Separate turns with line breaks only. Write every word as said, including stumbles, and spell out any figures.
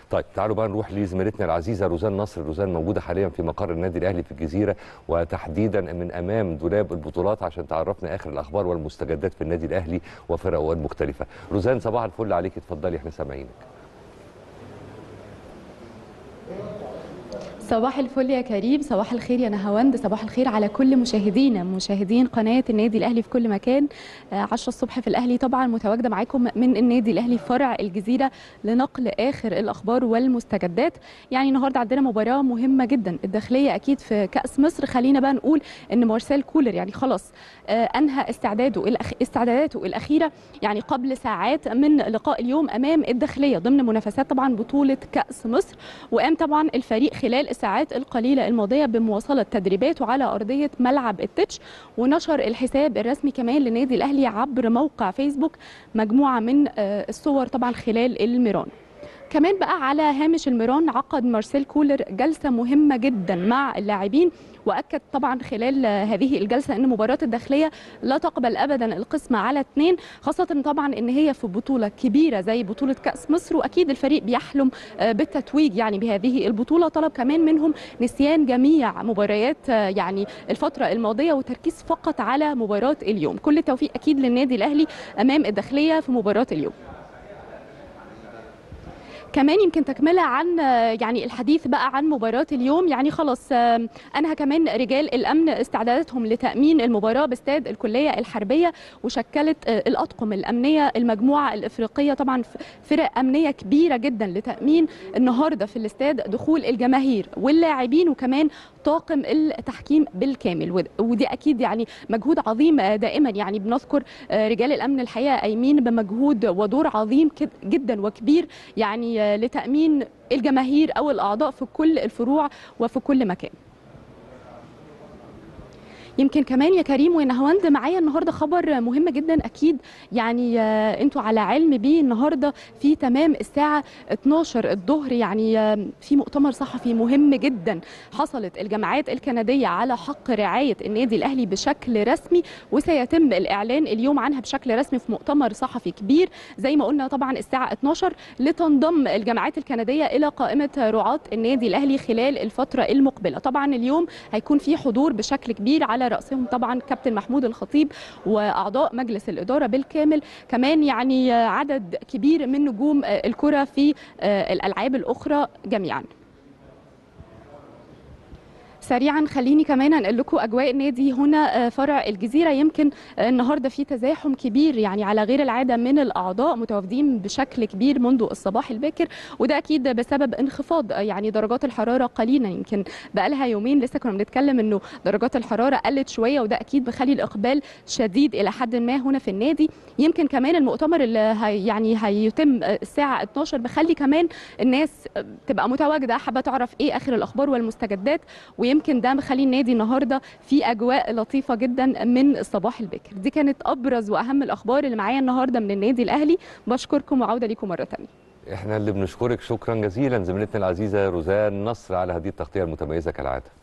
طيب تعالوا بقى نروح لزميلتنا العزيزه روزان نصر. روزان موجوده حاليا في مقر النادي الاهلي في الجزيره، وتحديدا من امام دولاب البطولات عشان تعرفنا اخر الاخبار والمستجدات في النادي الاهلي وفرقه المختلفه. روزان صباح الفل عليك، اتفضلي احنا سامعينك.
صباح الفل يا كريم، صباح الخير يا نهاوند، صباح الخير على كل مشاهدينا مشاهدين قناه النادي الاهلي في كل مكان. عشرة الصبح في الاهلي طبعا متواجده معاكم من النادي الاهلي فرع الجزيره لنقل اخر الاخبار والمستجدات. يعني النهارده عندنا مباراه مهمه جدا، الداخليه اكيد في كاس مصر. خلينا بقى نقول ان مارسيل كولر يعني خلاص انهى استعداده الأخ... استعداداته الاخيره يعني قبل ساعات من لقاء اليوم امام الداخليه ضمن منافسات طبعا بطوله كاس مصر. وقام طبعا الفريق خلال الساعات القليله الماضيه بمواصله تدريباته على ارضيه ملعب التتش، ونشر الحساب الرسمي كمان للنادي الاهلي عبر موقع فيسبوك مجموعه من الصور طبعا خلال الميران. كمان بقى على هامش الميران عقد مارسيل كولر جلسه مهمه جدا مع اللاعبين، واكد طبعا خلال هذه الجلسه ان مباراه الداخليه لا تقبل ابدا القسمه على اثنين، خاصه طبعا ان هي في بطوله كبيره زي بطوله كاس مصر، واكيد الفريق بيحلم بالتتويج يعني بهذه البطوله. طلب كمان منهم نسيان جميع مباريات يعني الفتره الماضيه وتركيز فقط على مباراه اليوم. كل التوفيق اكيد للنادي الاهلي امام الداخليه في مباراه اليوم. كمان يمكن تكمله عن يعني الحديث بقى عن مباراه اليوم، يعني خلاص انهى كمان رجال الامن استعداداتهم لتامين المباراه باستاد الكليه الحربيه، وشكلت الاطقم الامنيه المجموعه الافريقيه طبعا فرق امنيه كبيره جدا لتامين النهارده في الاستاد دخول الجماهير واللاعبين، وكمان طاقم التحكيم بالكامل. ودي اكيد يعني مجهود عظيم دائما، يعني بنذكر رجال الامن الحقيقه قايمين بمجهود ودور عظيم جدا وكبير يعني لتأمين الجماهير أو الأعضاء في كل الفروع وفي كل مكان. يمكن كمان يا كريم ونهاوند معايا النهارده خبر مهم جدا، اكيد يعني انتوا على علم بيه. النهارده في تمام الساعه اتناشر الظهر يعني في مؤتمر صحفي مهم جدا حصلت الجامعات الكنديه على حق رعايه النادي الاهلي بشكل رسمي، وسيتم الاعلان اليوم عنها بشكل رسمي في مؤتمر صحفي كبير زي ما قلنا طبعا الساعه اتناشر، لتنضم الجامعات الكنديه الى قائمه رعاه النادي الاهلي خلال الفتره المقبله. طبعا اليوم هيكون في حضور بشكل كبير، على رأسهم طبعا كابتن محمود الخطيب واعضاء مجلس الاداره بالكامل، كمان يعني عدد كبير من نجوم الكره في الالعاب الاخرى جميعا. سريعا خليني كمان انقل لكم اجواء النادي هنا فرع الجزيره. يمكن النهارده في تزاحم كبير يعني على غير العاده من الاعضاء متواجدين بشكل كبير منذ الصباح الباكر، وده اكيد بسبب انخفاض يعني درجات الحراره قليلا. يمكن بقى لها يومين لسه كنا بنتكلم انه درجات الحراره قلت شويه، وده اكيد بخلي الاقبال شديد الى حد ما هنا في النادي. يمكن كمان المؤتمر اللي هي يعني هيتم الساعه اتناشر بخلي كمان الناس تبقى متواجده حابه تعرف ايه اخر الاخبار والمستجدات، ويمكن ده مخلي النادي النهارده في اجواء لطيفه جدا من الصباح الباكر. دي كانت ابرز واهم الاخبار اللي معايا النهارده من النادي الاهلي. بشكركم وعوده ليكم مره ثانيه.
احنا اللي بنشكرك شكرا جزيلا زميلتنا العزيزه روزان نصر على هذه التغطيه المتميزه كالعاده.